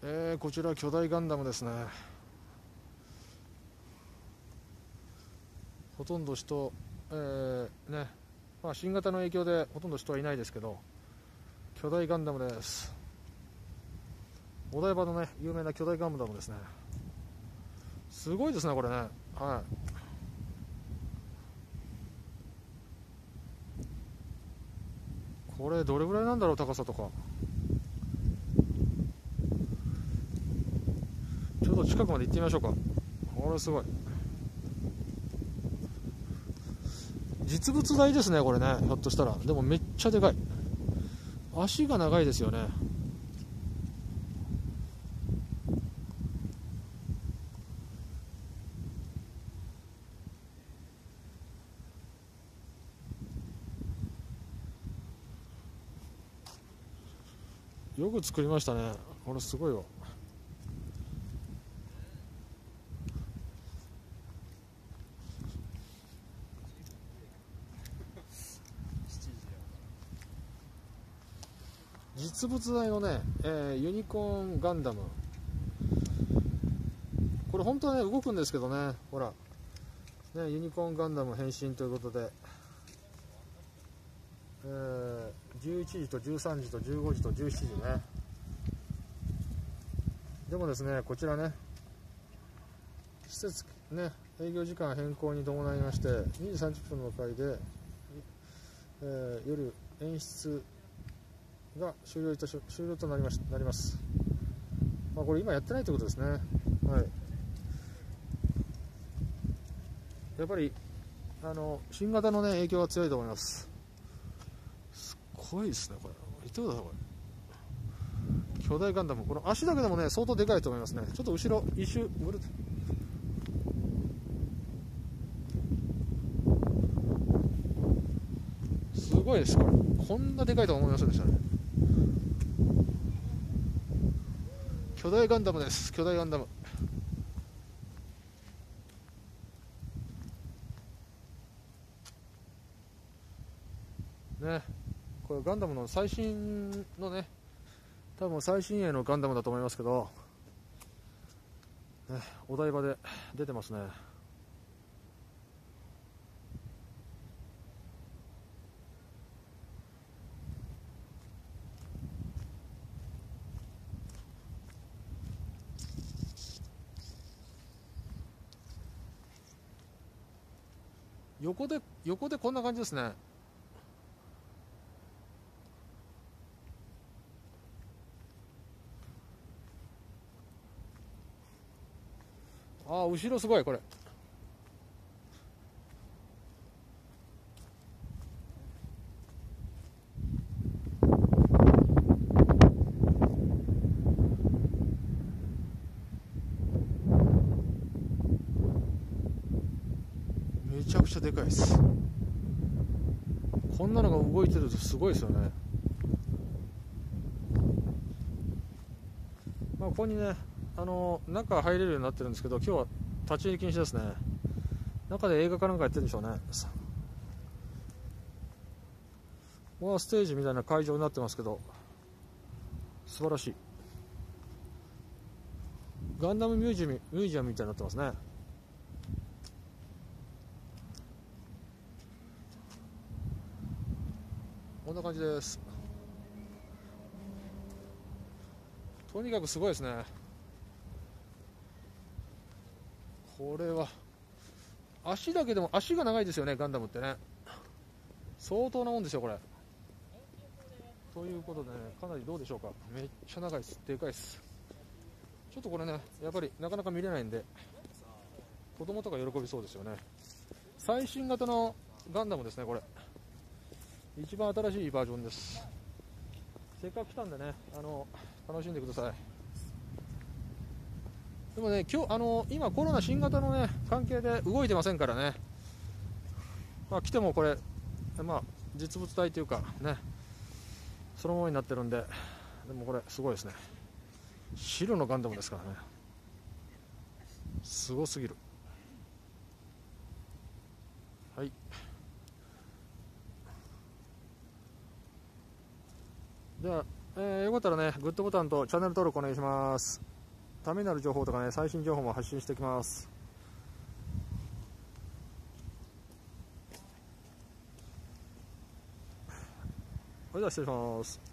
こちら巨大ガンダムですね。ほとんど人、ね、新型の影響でほとんど人はいないですけど、巨大ガンダムです。お台場のね、有名な巨大ガンダムですね。すごいですね、これね。はい。これどれぐらいなんだろう、高さとか。ちょっと近くまで行ってみましょうか。これすごい。実物大ですね、これね。ひょっとしたら。でもめっちゃでかい。足が長いですよね。よく作りましたね。これすごいわ。実物大のね、ユニコーンガンダム。これ本当はね、動くんですけどね。ほら。ね、ユニコーンガンダム変身ということで、11時と13時と15時と17時ね。でもですね、こちらね、施設ね、営業時間変更に伴いまして2時30分の回で、夜演出が終了となります。これ今やってないということですね。はい。やっぱり新型のね影響が強いと思います。すごいですね、これ。見てください、これ。巨大ガンダム、この足だけでもね相当でかいと思いますね。ちょっと後ろ一周ぐるっと。すごいです、これ。こんなでかいとは思いませんでしたね。巨大ガンダムです、巨大ガンダム。ね、これガンダムの最新のね、多分最新鋭のガンダムだと思いますけど、ね、お台場で出てますね。横でこんな感じですね。後ろすごい、これ。めちゃくちゃでかいです。こんなのが動いてるとすごいですよね。ここにね、中入れるようになってるんですけど、今日は立ち入り禁止ですね。中で映画かなんかやってるんでしょうね。ここはステージみたいな会場になってますけど、素晴らしい。ガンダムミュージアムみたいになってますね。こんな感じです。とにかくすごいですね。これは足だけでも足が長いですよね、ガンダムってね。相当なもんですよ、これ。ということでね、かなりどうでしょうか。めっちゃ長いです。でかいです。ちょっとこれね、やっぱりなかなか見れないんで、子供とか喜びそうですよね。最新型のガンダムですね、これ。一番新しいバージョンです。せっかく来たんでね、楽しんでください。でもね、今コロナ新型のね関係で動いてませんからね。来てもこれ、実物大というかね、そのままになってるんで、でもこれすごいですね。白のガンダムですからね。すごすぎる。はい。ではよかったらねグッドボタンとチャンネル登録お願いします。ためになる情報とかね最新情報も発信していきます。それでは失礼します。